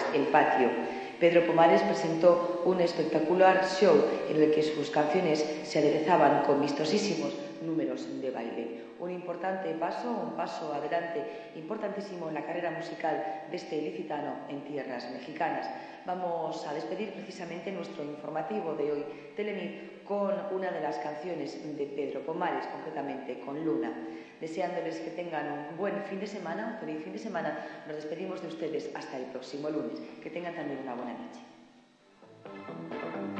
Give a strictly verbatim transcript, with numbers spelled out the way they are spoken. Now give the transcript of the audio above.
El Patio. Pedro Pomares presentó un espectacular show en el que sus canciones se aderezaban con vistosísimos números de baile. Un importante paso, un paso adelante importantísimo en la carrera musical de este ilicitano en tierras mexicanas. Vamos a despedir precisamente nuestro informativo de hoy, Telenit, con una de las canciones de Pedro Pomares, concretamente con Luna. Deseándoles que tengan un buen fin de semana, un feliz fin de semana, nos despedimos de ustedes hasta el próximo lunes. Que tengan también una buena noche.